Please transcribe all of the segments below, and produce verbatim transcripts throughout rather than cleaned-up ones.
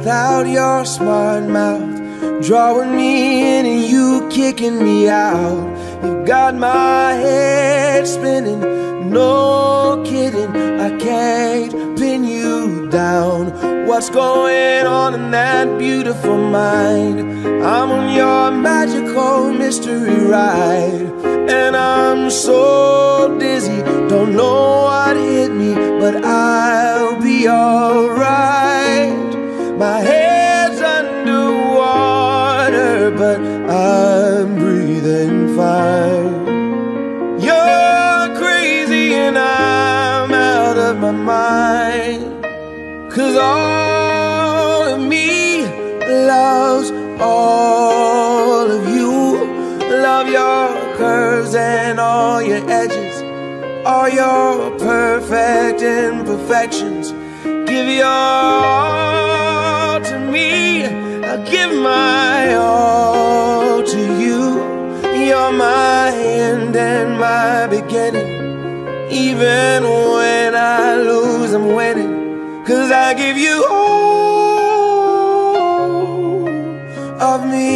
without your smart mouth, drawing me in and you kicking me out. You got my head spinning, no kidding, I can't pin you down. What's going on in that beautiful mind? I'm on your magical mystery ride, and I'm so dizzy, don't know what hit me, but I'll be alright. My head's underwater, but I'm breathing fine. You're crazy and I'm out of my mind, 'cause all of me loves all of you. Love your curves and all your edges, all your perfect imperfections. Give your all to me, I'll give my all to you. You're my end and my beginning. Even when I lose, I'm winning, 'cause I give you all of me,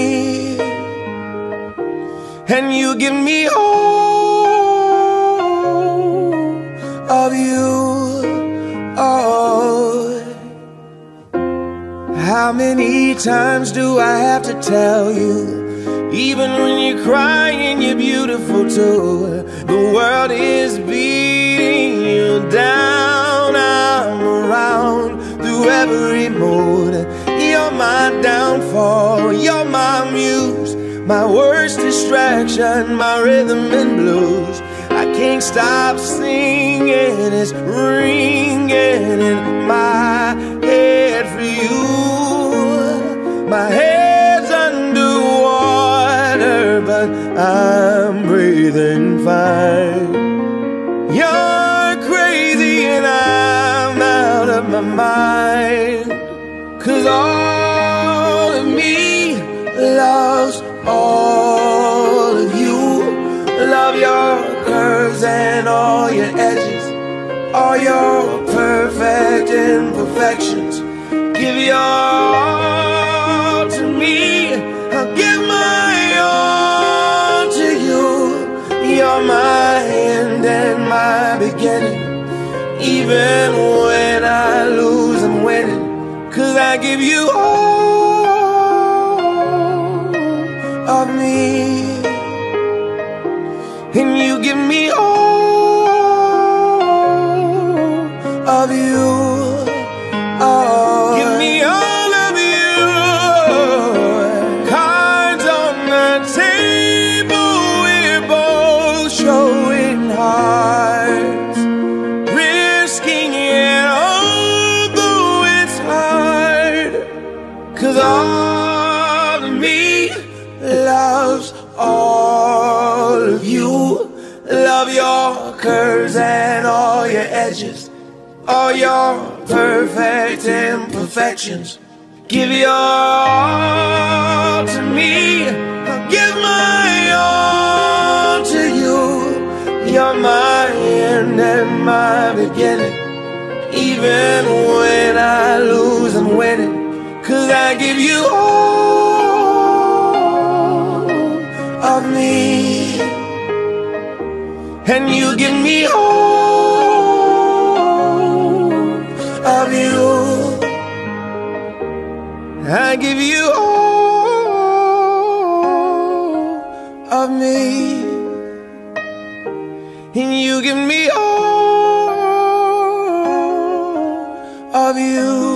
and you give me all of you. Oh, how many times do I have to tell you? Even when you're crying, you're beautiful too. The world is beating you down. I'm around through every mood. You're my downfall, you're my muse, my worst distraction, my rhythm and blues. I can't stop singing, it's ringing in my head for you. My head's underwater, but I'm breathing fine. You're crazy and I'm out of my mind, 'cause all of me loves all of you. Love your curves and all your edges, all your perfect imperfections. Give your all to me, I'll give my all to you. You're my end and my beginning. Even when I lose, I'm winning, 'cause I give you all of me, and you give me all of you. Oh, give me all of you. Cards on the table, we're both showing hearts, risking it although it's hard, 'cause all of me loves all of you. Love your curves and all your edges, all your perfect imperfections. Give your all to me, I'll give my all to you. You're my end and my beginning. Even when I lose, I'm winning, 'cause I give you all of me, and you give me all of you. I give you all of me, and you give me all of you.